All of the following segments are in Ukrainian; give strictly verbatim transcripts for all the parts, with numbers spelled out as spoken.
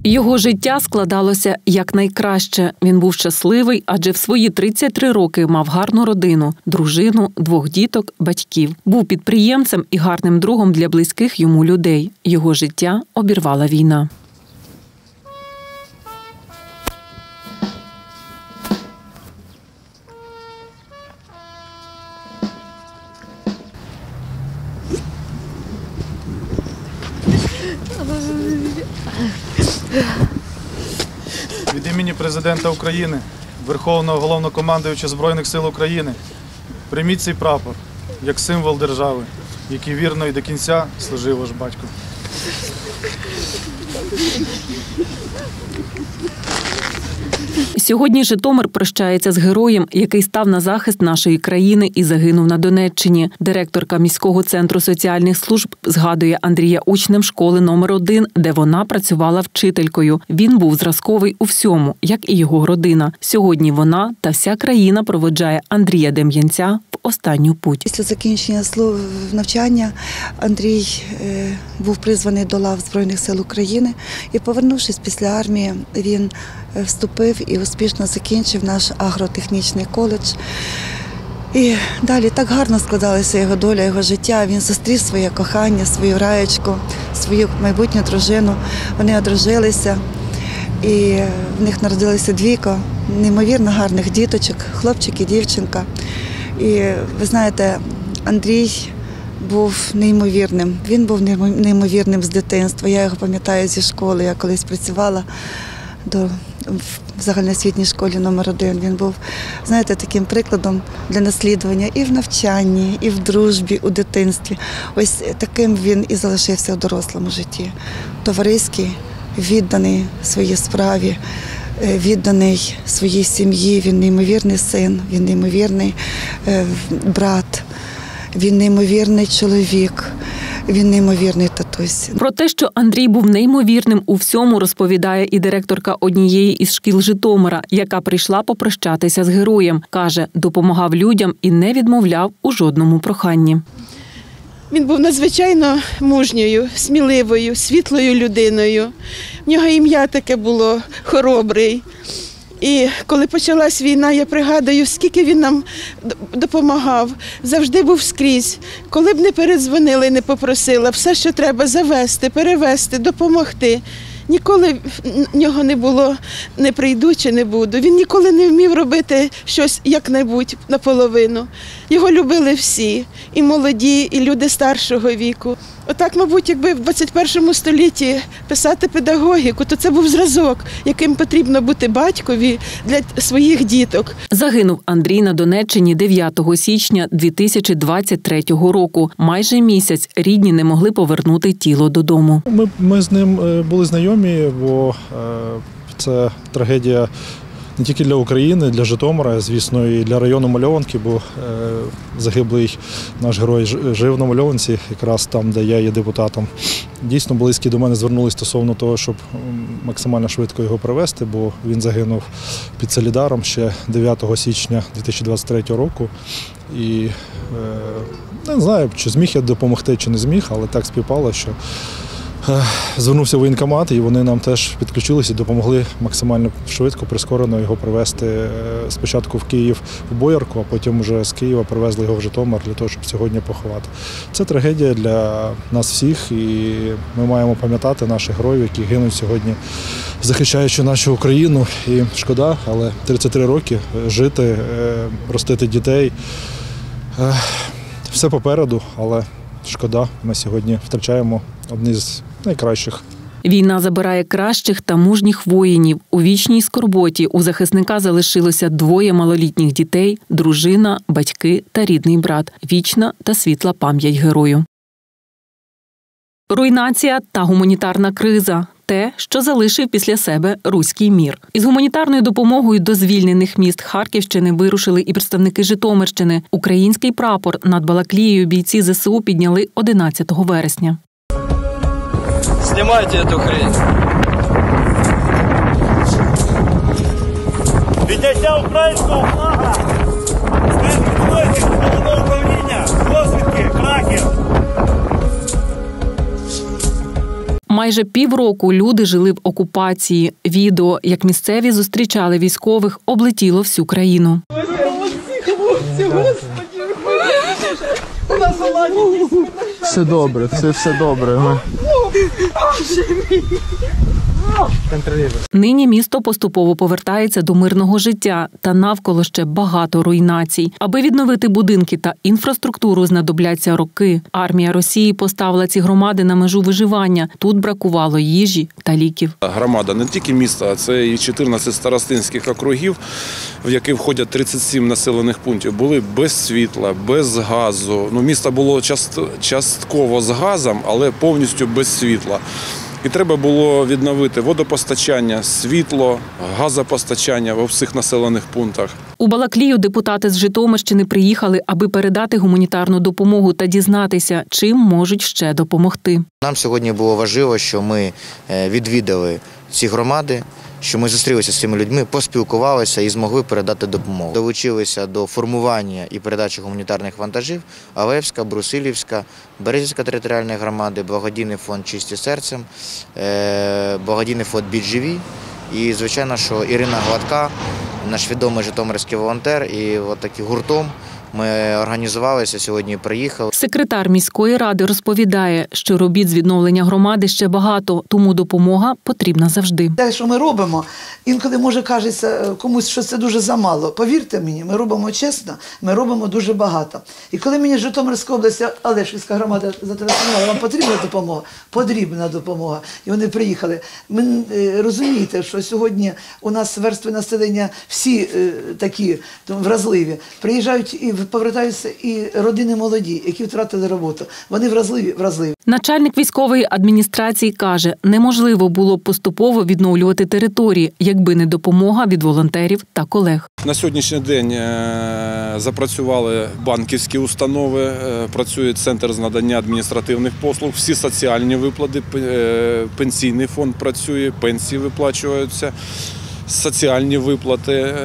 Його життя складалося якнайкраще. Він був щасливий, адже в свої тридцять три роки мав гарну родину, дружину, двох діток, батьків. Був підприємцем і гарним другом для близьких йому людей. Його життя обірвала війна. Від імені Президента України, Верховного Головнокомандуючого Збройних сил України, прийміть цей прапор як символ держави, який вірно і до кінця служив ваш батько. Сьогодні Житомир прощається з героєм, який став на захист нашої країни і загинув на Донеччині. Директорка міського центру соціальних служб згадує Андрія учнем школи номер один, де вона працювала вчителькою. Він був зразковий у всьому, як і його родина. Сьогодні вона та вся країна проводжає Андрія Дем'янця в останню путь. Після закінчення навчання Андрій був призваний до лав Збройних сил України і, повернувшись після армії, він вступив і успішно закінчив наш агротехнічний коледж. І далі так гарно складалася його доля, його життя. Він зустрів своє кохання, свою раєчку, свою майбутню дружину. Вони одружилися, і в них народилося двійко неймовірно гарних діточок, хлопчик і дівчинка. І ви знаєте, Андрій був неймовірним. Він був неймовірним з дитинства. Я його пам'ятаю зі школи, я колись працювала до в загальноосвітній школі номер один. Він був, знаєте, таким прикладом для наслідування і в навчанні, і в дружбі, у дитинстві. Ось таким він і залишився у дорослому житті. Товариський, відданий своїй справі, відданий своїй сім'ї. Він неймовірний син, він неймовірний брат, він неймовірний чоловік. Він неймовірний татусь. Про те, що Андрій був неймовірним у всьому, розповідає і директорка однієї із шкіл Житомира, яка прийшла попрощатися з героєм. Каже, допомагав людям і не відмовляв у жодному проханні. Він був надзвичайно мужньою, сміливою, світлою людиною. В нього ім'я таке було хоробрий. І коли почалась війна, я пригадую, скільки він нам допомагав, завжди був скрізь. Коли б не передзвонили, не попросила, все, що треба, завести, перевезти, допомогти. Ніколи в нього не було «не прийду чи не буду». Він ніколи не вмів робити щось як-небудь наполовину. Його любили всі, і молоді, і люди старшого віку. Отак, мабуть, якби в двадцять першому столітті писати педагогіку, то це був зразок, яким потрібно бути батькові для своїх діток. Загинув Андрій на Донеччині дев'ятого січня дві тисячі двадцять третього року. Майже місяць рідні не могли повернути тіло додому. Ми, ми з ним були знайомі, бо це трагедія не тільки для України, для Житомира, звісно, і для району Мальованки, бо загиблий наш герой жив на Мальованці, якраз там, де я є депутатом. Дійсно, близькі до мене звернулися стосовно того, щоб максимально швидко його привезти, бо він загинув під Солідаром ще дев'ятого січня дві тисячі двадцять третього року. І не знаю, чи зміг я допомогти, чи не зміг, але так співпало, що звернувся в воєнкомат, і вони нам теж підключилися і допомогли максимально швидко, прискорено його привезти спочатку в Київ, в Боярку, а потім вже з Києва привезли його в Житомир для того, щоб сьогодні поховати. Це трагедія для нас всіх, і ми маємо пам'ятати наших героїв, які гинуть сьогодні, захищаючи нашу Україну. І шкода, але тридцять три роки жити, ростити дітей, все попереду, але шкода, ми сьогодні втрачаємо одні з найкращих. Війна забирає кращих та мужніх воїнів. У вічній скорботі у захисника залишилося двоє малолітніх дітей, дружина, батьки та рідний брат. Вічна та світла пам'ять герою. Руйнація та гуманітарна криза – те, що залишив після себе руський мір. Із гуманітарною допомогою до звільнених міст Харківщини вирушили і представники Житомирщини. Український прапор над Балаклією бійці зе се у підняли одинадцятого вересня. Знімайте цю хрень. Підняття українського флага. Спецпідрозділ головного управління розвідки «Кракер». Майже півроку люди жили в окупації. Відео, як місцеві зустрічали військових, облетіло всю країну. Все добре, все, все добре. Ми... Нині місто поступово повертається до мирного життя, та навколо ще багато руйнацій. Аби відновити будинки та інфраструктуру, знадобляться роки. Армія Росії поставила ці громади на межу виживання. Тут бракувало їжі та ліків. Громада не тільки міста, а це і чотирнадцять старостинських округів, в які входять тридцять сім населених пунктів, були без світла, без газу. Ну, місто було частково з газом, але повністю без світла. І треба було відновити водопостачання, світло, газопостачання у всіх населених пунктах. У Балаклію депутати з Житомирщини приїхали, аби передати гуманітарну допомогу та дізнатися, чим можуть ще допомогти. Нам сьогодні було важливо, що ми відвідали ці громади, що ми зустрілися з цими людьми, поспілкувалися і змогли передати допомогу. Долучилися до формування і передачі гуманітарних вантажів Алевська, Брусилівська, Березівська територіальної громади, благодійний фонд «Чисті серцем», благодійний фонд «Біджеві» і, звичайно, що Ірина Гладка, наш відомий житомирський волонтер, і от таким гуртом ми організувалися, сьогодні приїхали. Секретар міської ради розповідає, що робіт з відновлення громади ще багато, тому допомога потрібна завжди. Те, що ми робимо, інколи може кажеться комусь, що це дуже замало. Повірте мені, ми робимо чесно, ми робимо дуже багато. І коли мені Житомирська область, Олешківська громада зателефонувала, вам потрібна допомога? Потрібна допомога. І вони приїхали. Ви розумієте, що сьогодні у нас верстви населення всі такі вразливі. Приїжджають і повертаються і родини молоді, які втратили роботу. Вони вразливі, вразливі. Начальник військової адміністрації каже, неможливо було б поступово відновлювати території, якби не допомога від волонтерів та колег. На сьогоднішній день запрацювали банківські установи, працює центр з надання адміністративних послуг, всі соціальні виплати, пенсійний фонд працює, пенсії виплачуються, соціальні виплати,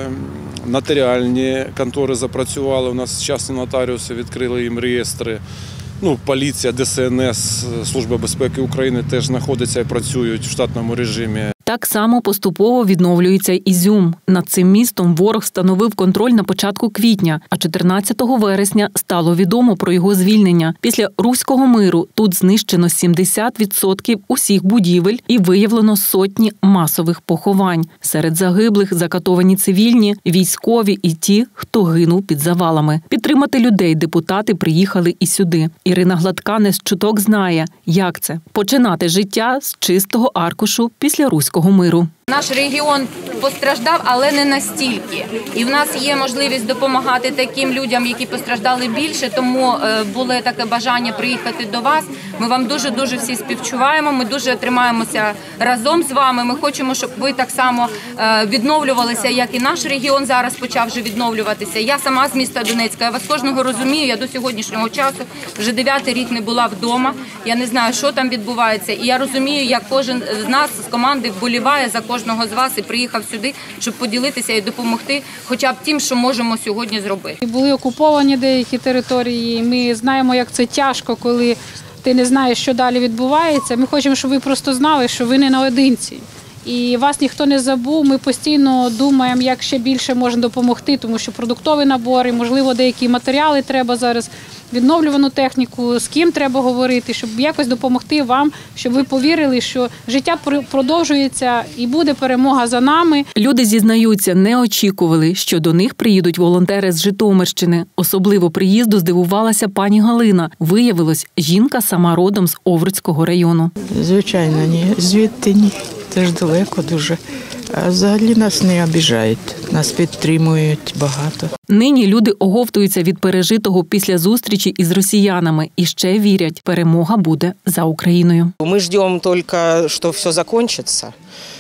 нотаріальні контори запрацювали, у нас частні нотаріуси відкрили їм реєстри. Ну, поліція, Де Ес Ен Ес, Служба безпеки України теж знаходяться і працюють в штатному режимі. Так само поступово відновлюється Ізюм. Над цим містом ворог встановив контроль на початку квітня, а чотирнадцятого вересня стало відомо про його звільнення. Після Руського миру тут знищено сімдесят відсотків усіх будівель і виявлено сотні масових поховань. Серед загиблих закатовані цивільні, військові і ті, хто гинув під завалами. Підтримати людей депутати приїхали і сюди. Ірина Гладка не з чуток знає, як це – починати життя з чистого аркушу після Руського миру. Наш регіон постраждав, але не настільки. І в нас є можливість допомагати таким людям, які постраждали більше, тому було таке бажання приїхати до вас. Ми вам дуже-дуже всі співчуваємо, ми дуже тримаємося разом з вами. Ми хочемо, щоб ви так само відновлювалися, як і наш регіон зараз почав вже відновлюватися. Я сама з міста Донецька, я вас кожного розумію, я до сьогоднішнього часу вже дев'ятий рік не була вдома. Я не знаю, що там відбувається. І я розумію, як кожен з нас з команди вболіває за кожного з вас і приїхав сюди, щоб поділитися і допомогти хоча б тим, що можемо сьогодні зробити. Були окуповані деякі території, ми знаємо, як це тяжко, коли ти не знаєш, що далі відбувається. Ми хочемо, щоб ви просто знали, що ви не наодинці. І вас ніхто не забув, ми постійно думаємо, як ще більше можна допомогти, тому що продуктові набори, можливо, деякі матеріали треба зараз, відновлювану техніку, з ким треба говорити, щоб якось допомогти вам, щоб ви повірили, що життя продовжується і буде перемога за нами. Люди зізнаються, не очікували, що до них приїдуть волонтери з Житомирщини. Особливо приїзду здивувалася пані Галина. Виявилось, жінка сама родом з Овруцького району. Звичайно, ні. Звідти ні. Це ж далеко дуже. А взагалі нас не обіжають, нас підтримують багато. Нині люди оговтуються від пережитого після зустрічі із росіянами і ще вірять, перемога буде за Україною. Ми чекаємо тільки, що все закінчиться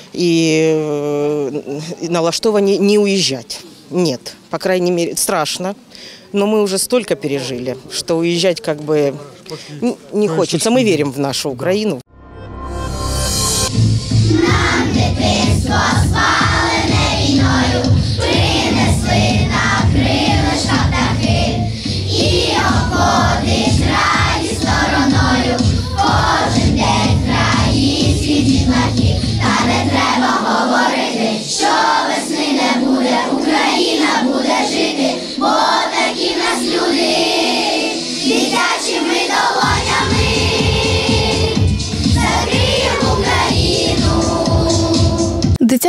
і налаштовані не уїжджати. Ні, по крайней мере, страшно. Но мы уже столько пережили, что уезжать как бы не хочется. Мы верим в нашу Украину. Нам дитинство спалене війною принесли на крилишках птахи і обходить раді стороною кожен день країни.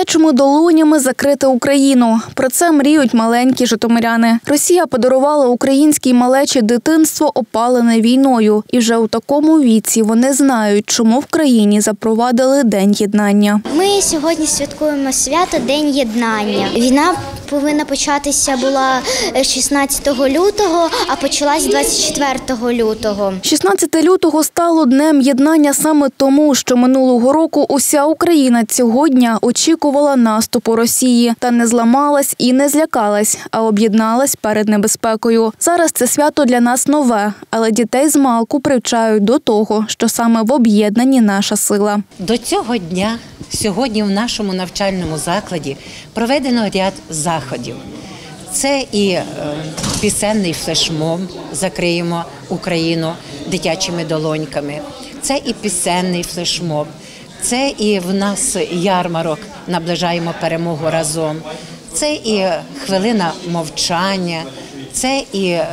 Гарячими долонями закрити Україну. Про це мріють маленькі житомиряни. Росія подарувала українській малечі дитинство, опалене війною. І вже у такому віці вони знають, чому в країні запровадили День єднання. Ми сьогодні святкуємо свято День єднання. Війна повинна початися була шістнадцятого лютого, а почалась двадцять четвертого лютого. шістнадцяте лютого стало Днем єднання саме тому, що минулого року уся Україна цього дня очікувала наступу Росії. Та не зламалась і не злякалась, а об'єдналась перед небезпекою. Зараз це свято для нас нове, але дітей змалку привчають до того, що саме в об'єднанні наша сила. До цього дня сьогодні в нашому навчальному закладі проведено ряд заходів. Це і е, пісенний флешмоб «Закриємо Україну дитячими долоньками», це і пісенний флешмоб, це і в нас ярмарок «Наближаємо перемогу разом», це і хвилина мовчання, це і е,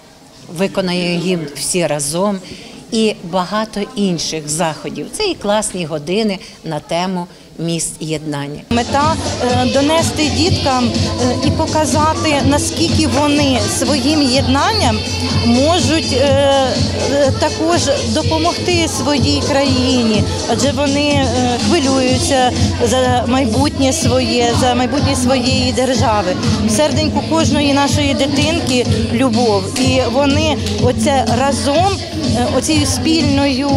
виконає гімн всі разом, і багато інших заходів. Це і класні години на тему міст єднання. Мета – донести діткам і показати, наскільки вони своїм єднанням можуть також допомогти своїй країні, адже вони хвилюються за майбутнє своє, за майбутнє своєї держави. В серденьку кожної нашої дитинки – любов. І вони оце разом, оцією спільною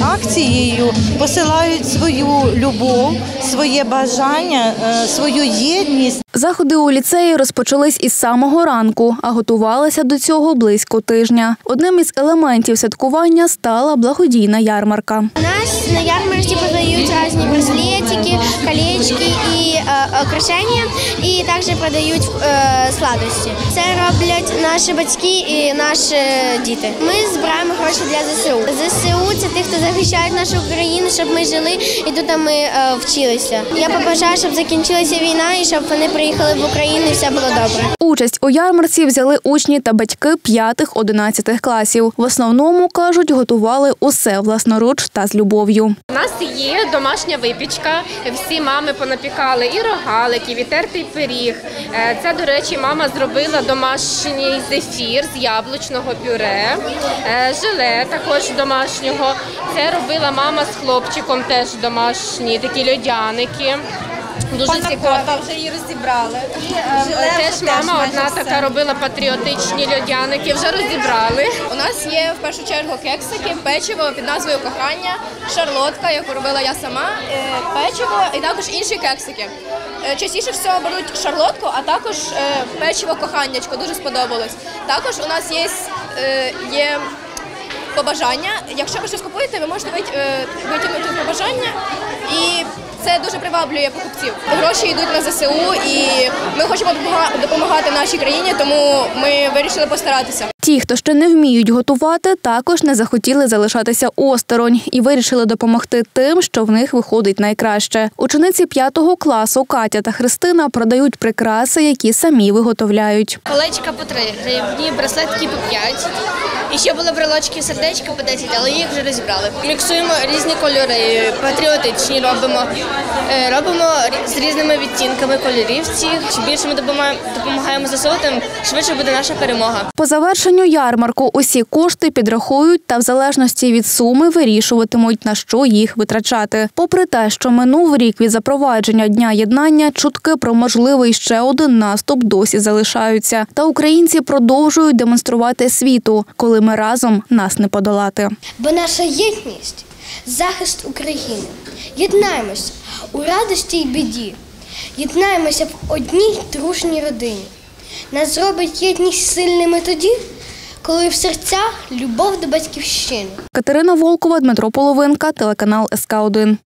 акцією посилають свою любов, своє бажання, свою єдність. Заходи у ліцеї розпочались із самого ранку, а готувалися до цього близько тижня. Одним із елементів святкування стала благодійна ярмарка. У нас на ярмарці продають різні браслетики, колечки і е, украшення, і також продають е, сладості. Це роблять наші батьки і наші діти. Ми збираємо гроші для зе се у. зе се у – це ті, хто захищають нашу країну, щоб ми жили і тут ми е, вчилися. Я побажаю, щоб закінчилася війна і щоб вони приїхали в Україну і все було добре. Участь у ярмарці взяли учні та батьки п'ятих-одинадцятих класів. В основному, кажуть, готували усе власноруч та з любов'ю. У нас є домашня випічка, всі мами понапікали і рогалики, і тертий пиріг. Це, до речі, мама зробила домашній зефір з яблучного пюре, желе також домашнього. Це робила мама з хлопчиком, теж домашні такі льодяники. Дуже цікаво, вже її розібрали. І, е, теж мама одна така робила патріотичні льодяники, вже розібрали. У нас є в першу чергу кексики, печиво під назвою «Кохання», шарлотка, яку робила я сама, е, печиво і також інші кексики. Е, частіше всього беруть шарлотку, а також е, печиво «Коханнячко», дуже сподобалось. Також у нас є, е, є побажання. Якщо ви щось купуєте, ви можете витягнути побажання, і це дуже приваблює покупців. Гроші йдуть на зе се у, і ми хочемо допомагати нашій країні, тому ми вирішили постаратися. Ті, хто ще не вміють готувати, також не захотіли залишатися осторонь і вирішили допомогти тим, що в них виходить найкраще. Учениці п'ятого класу Катя та Христина продають прикраси, які самі виготовляють. Колечка по три гривні, браслетки по п'ять. І ще були брелочки сердечка по десять, але їх вже розібрали. Міксуємо різні кольори, патріотичні робимо. Робимо з різними відтінками кольорів цих. Чим більше ми допомагаємо зе се у, тим швидше буде наша перемога. По завершенню ярмарку усі кошти підрахують та в залежності від суми вирішуватимуть, на що їх витрачати. Попри те, що минув рік від запровадження Дня єднання, чутки про можливий ще один наступ досі залишаються. Та українці продовжують демонструвати світу, коли ми разом, нас не подолати. Бо наша єдність – захист України. Єднаємося у радості й біді. Єднаємося в одній дружній родині. Нас зробить єдність сильними тоді, коли в серцях любов до батьківщини. Катерина Волкова, Дмитро Половинка, телеканал ес ка один.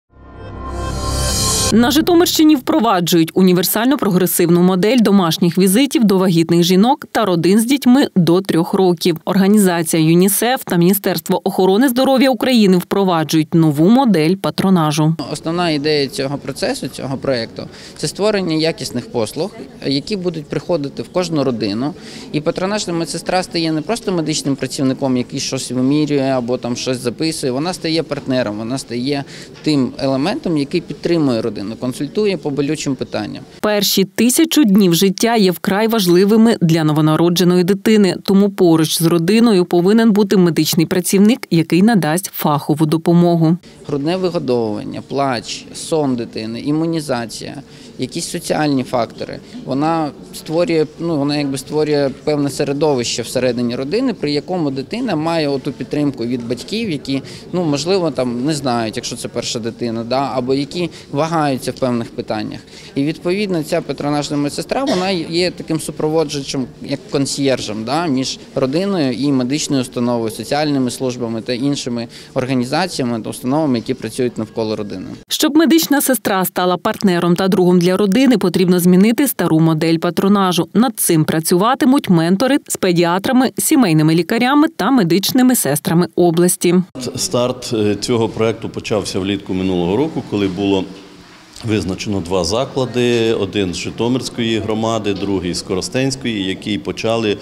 На Житомирщині впроваджують універсальну прогресивну модель домашніх візитів до вагітних жінок та родин з дітьми до трьох років. Організація ЮНІСЕФ та Міністерство охорони здоров'я України впроваджують нову модель патронажу. Основна ідея цього процесу, цього проєкту – це створення якісних послуг, які будуть приходити в кожну родину. І патронажна медсестра стає не просто медичним працівником, який щось вимірює або там щось записує, вона стає партнером, вона стає тим елементом, який підтримує родину. родину, консультує по болючим питанням. Перші тисячу днів життя є вкрай важливими для новонародженої дитини, тому поруч з родиною повинен бути медичний працівник, який надасть фахову допомогу. Грудне вигодовування, плач, сон дитини, імунізація, якісь соціальні фактори. Вона створює, ну, вона якби створює певне середовище всередині родини, при якому дитина має оту підтримку від батьків, які, ну, можливо, там не знають, якщо це перша дитина, да, або які вагаються в певних питаннях. І відповідно ця патронажна медсестра, вона є таким супроводжуючим, як консьєржем, да, між родиною і медичною установою, соціальними службами та іншими організаціями та установами, які працюють навколо родини. Щоб медична сестра стала партнером та другом для родини, потрібно змінити стару модель патронажу. Над цим працюватимуть ментори з педіатрами, сімейними лікарями та медичними сестрами області. Старт цього проєкту почався влітку минулого року, коли було визначено два заклади, один з Житомирської громади, другий з Коростенської, які почали,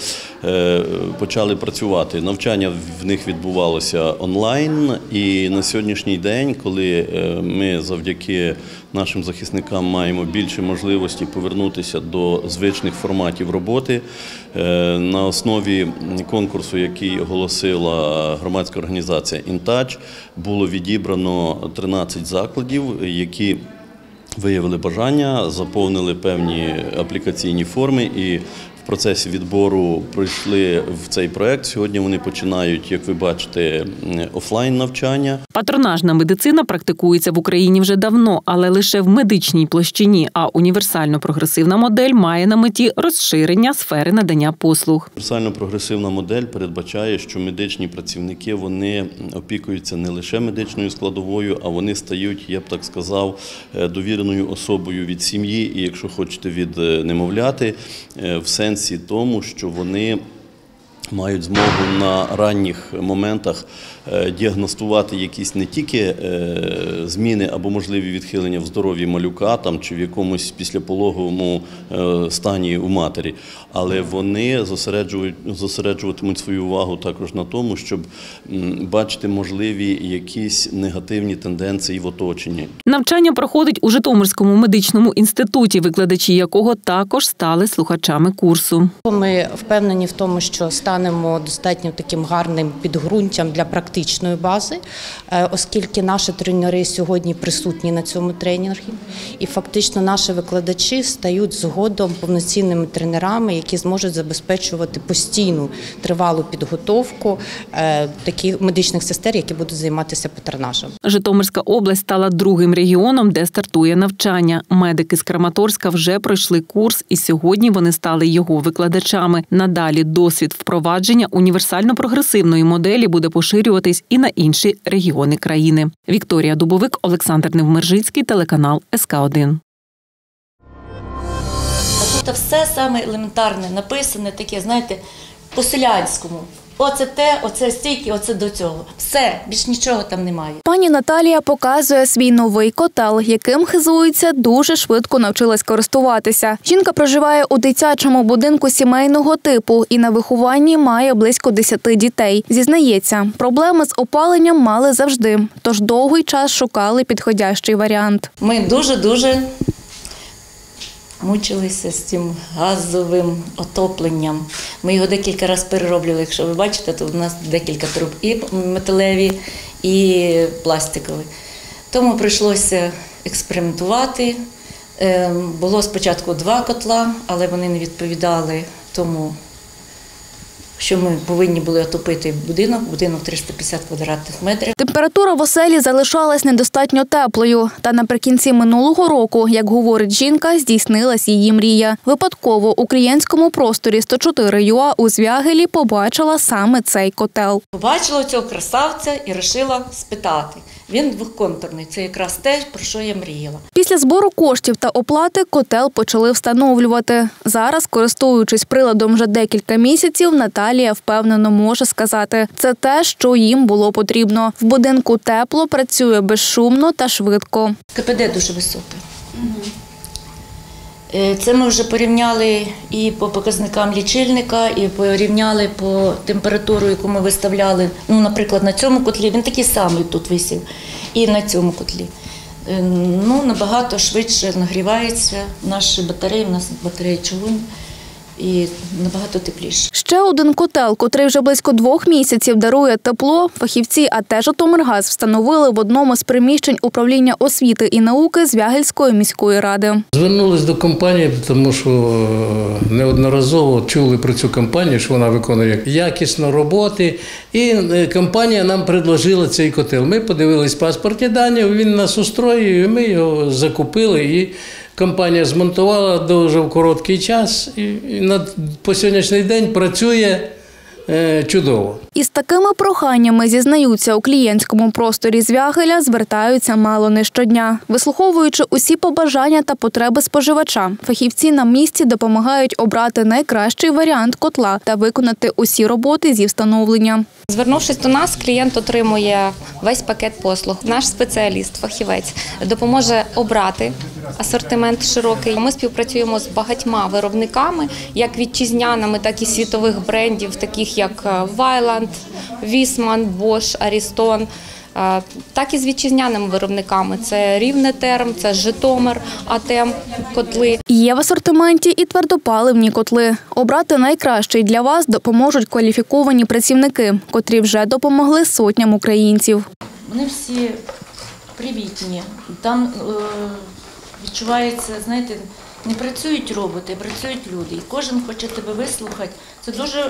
почали працювати. Навчання в них відбувалося онлайн, і на сьогоднішній день, коли ми завдяки нашим захисникам маємо більше можливості повернутися до звичних форматів роботи, на основі конкурсу, який оголосила громадська організація «Інтач», було відібрано тринадцять закладів, які виявили бажання, заповнили певні аплікаційні форми і в процесі відбору пройшли в цей проєкт. Сьогодні вони починають, як ви бачите, офлайн навчання. Патронажна медицина практикується в Україні вже давно, але лише в медичній площині, а універсально-прогресивна модель має на меті розширення сфери надання послуг. Універсально-прогресивна модель передбачає, що медичні працівники, вони опікуються не лише медичною складовою, а вони стають, я б так сказав, довіреною особою від сім'ї і, якщо хочете, від немовляти, в сенсі тому, що вони мають змогу на ранніх моментах діагностувати якісь не тільки зміни або можливі відхилення в здоров'ї малюка там, чи в якомусь післяпологовому стані у матері, але вони зосереджують, зосереджуватимуть свою увагу також на тому, щоб бачити можливі якісь негативні тенденції в оточенні. Навчання проходить у Житомирському медичному інституті, викладачі якого також стали слухачами курсу. Ми впевнені в тому, що станемо достатньо таким гарним підґрунтям для практичної бази, оскільки наші тренери сьогодні присутні на цьому тренінгу, і фактично наші викладачі стають згодом повноцінними тренерами, які зможуть забезпечувати постійну тривалу підготовку таких медичних сестер, які будуть займатися патронажем. Житомирська область стала другим регіоном, де стартує навчання. Медики з Краматорська вже пройшли курс, і сьогодні вони стали його викладачами. Надалі досвід впровадження універсально-прогресивної моделі буде поширюватись і на інші регіони країни. Вікторія Дубовик, Олександр Невмержицький, телеканал ес ка один. Тут все саме елементарне, написане таке, знаєте, по-селянському. Оце те, оце стільки, оце до цього. Все, більш нічого там немає. Пані Наталія показує свій новий котел, яким хизується, дуже швидко навчилась користуватися. Жінка проживає у дитячому будинку сімейного типу і на вихованні має близько десяти дітей. Зізнається, проблеми з опаленням мали завжди, тож довгий час шукали підходящий варіант. Ми дуже-дуже мучилися з цим газовим отопленням. Ми його декілька разів перероблювали. Якщо ви бачите, то у нас декілька труб і металеві, і пластикові. Тому прийшлося експериментувати. Було спочатку два котла, але вони не відповідали тому, що ми повинні були отопити будинок, будинок триста п'ятдесят квадратних метрів. Температура в оселі залишалась недостатньо теплою. Та наприкінці минулого року, як говорить жінка, здійснилась її мрія. Випадково у клієнтському просторі сто чотири ю а у Звягелі побачила саме цей котел. Побачила цього красавця і вирішила спитати. Він двохконтурний, це якраз те, про що я мріяла. Після збору коштів та оплати котел почали встановлювати. Зараз, користуючись приладом вже декілька місяців, Наталія впевнено може сказати, це те, що їм було потрібно. В будинку тепло, працює безшумно та швидко. ка пе де дуже високе. Це ми вже порівняли і по показникам лічильника, і порівняли по температуру, яку ми виставляли. Ну, наприклад, на цьому котлі, він такий самий тут висів, і на цьому котлі. ну, набагато швидше нагрівається наші батареї, у нас батареї чугунні, і набагато тепліше. Ще один котел, котрий вже близько двох місяців дарує тепло, фахівці АТ «Житомиргаз» встановили в одному з приміщень управління освіти і науки Звягельської міської ради. Звернулись до компанії, тому що неодноразово чули про цю компанію, що вона виконує якісно роботи, і компанія нам предложила цей котел. Ми подивились паспортні дані, він нас устроює, і ми його закупили, і компанія змонтувала дуже в короткий час і на, по сьогоднішній день працює е, чудово. Із такими проханнями, зізнаються, у клієнтському просторі Звягеля звертаються мало не щодня. Вислуховуючи усі побажання та потреби споживача, фахівці на місці допомагають обрати найкращий варіант котла та виконати усі роботи зі встановлення. Звернувшись до нас, клієнт отримує весь пакет послуг. Наш спеціаліст, фахівець, допоможе обрати асортимент широкий. Ми співпрацюємо з багатьма виробниками, як вітчизняними, так і світових брендів, таких як Вайланд, Вісман, Бош, Арістон, так і з вітчизняними виробниками. Це Рівнетерм, це Житомир, АТЕМ, котли. Є в асортименті і твердопаливні котли. Обрати найкращий для вас допоможуть кваліфіковані працівники, котрі вже допомогли сотням українців. Вони всі привітні. Там е, відчувається, знаєте, не працюють роботи, працюють люди. І кожен хоче тебе вислухати. Це дуже...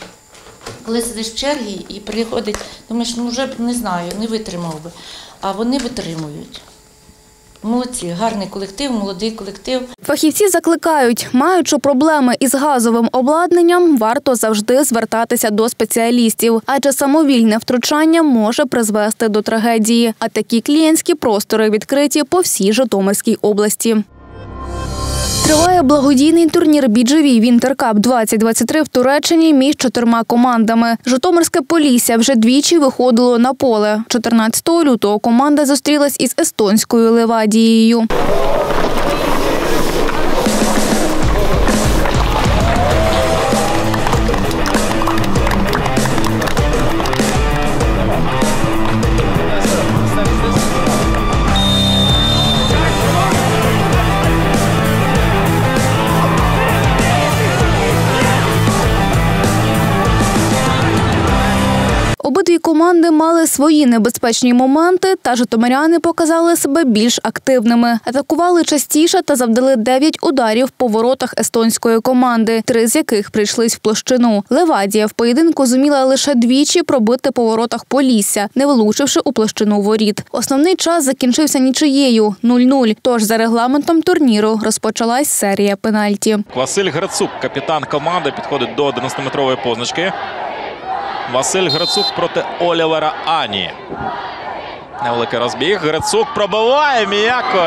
Коли сидиш в черзі і приходить, думаєш, ну вже б не знаю, не витримав би. А вони витримують. Молодці, гарний колектив, молодий колектив. Фахівці закликають, маючи проблеми із газовим обладнанням, варто завжди звертатися до спеціалістів, адже самовільне втручання може призвести до трагедії. А такі клієнтські простори відкриті по всій Житомирській області. Триває благодійний турнір «Бі джі ві Winter Cup двадцять двадцять три» в Туреччині між чотирма командами. Житомирське Полісся вже двічі виходило на поле. чотирнадцятого лютого команда зустрілась із естонською Левадією. Обидві команди мали свої небезпечні моменти, та житомиряни показали себе більш активними. Атакували частіше та завдали дев'ять ударів по воротах естонської команди, три з яких прийшлись в площину. Левадія в поєдинку зуміла лише двічі пробити по воротах Полісся, не влучивши у площину воріт. Основний час закінчився нічиєю – нуль нуль, тож за регламентом турніру розпочалась серія пенальті. Василь Грицук, капітан команди, підходить до одинадцятиметрової позначки. Василь Грицук проти Олівера Ані. Невеликий розбіг. Грицук пробиває м'яко.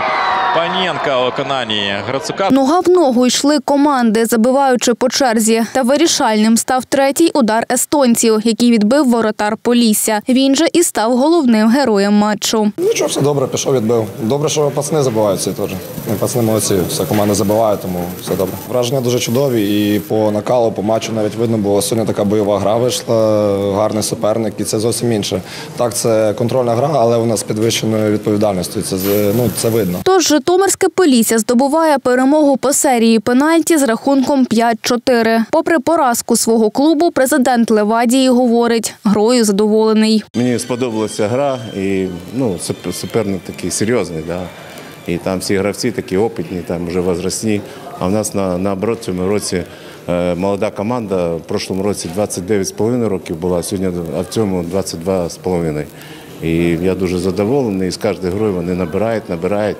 Паненка у виконанні Грицука. Нога в ногу йшли команди, забиваючи по черзі. Та вирішальним став третій удар естонців, який відбив воротар Полісся. Він же і став головним героєм матчу. Нічого, все добре, пішов, відбив. Добре, що пацани забивають всі теж. Пацани молодці, вся команда забиває, тому все добре. Враження дуже чудові і по накалу, по матчу навіть видно було, сьогодні така бойова гра вийшла, гарний суперник, і це зовсім інше. Так, це контрольна гра, але вона з підвищеною відповідальністю, це, ну, це видно. Тож Житомирське Полісся здобуває перемогу по серії пенальті з рахунком п'ять чотири. Попри поразку свого клубу, президент Левадії говорить, грою задоволений. Мені сподобалася гра, і ну, суперник такий серйозний. Да? І там всі гравці такі опитні, там вже возрастні. А в нас на, наоборот в цьому році е, молода команда. В прошлому році двадцять дев'ять з половиною років була, а, сьогодні, а в цьому двадцять два з половиною. І я дуже задоволений, і з кожною грою вони набирають, набирають.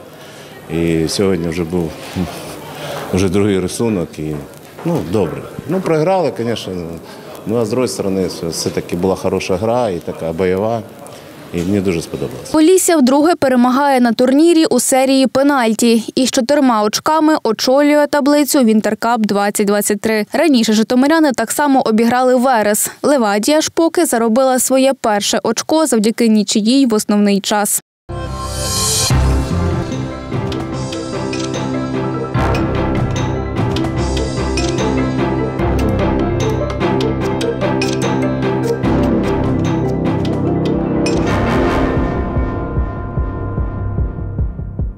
І сьогодні вже був вже другий рисунок. І, ну, добре. Ну, програли, звісно. Ну, а з іншої сторони, все-таки була хороша гра і така бойова. І мені дуже сподобалося. Полісся вдруге перемагає на турнірі у серії пенальті. І з чотирма очками очолює таблицю Winter Cup двадцять двадцять три. Раніше житомиряни так само обіграли Верес. Левадія ж поки заробила своє перше очко завдяки нічиїй в основний час.